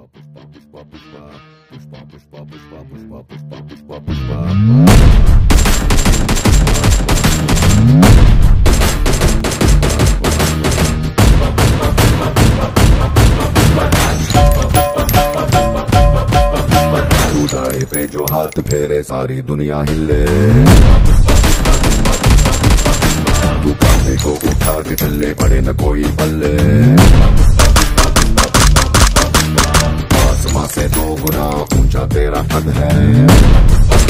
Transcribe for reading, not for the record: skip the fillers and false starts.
पे जो हाथ फेरे सारी दुनिया हिले। तू कांधे को उठा के चले पड़े न कोई पल्ले। आसमां से 2 गुना ऊंचा तेरा कद है।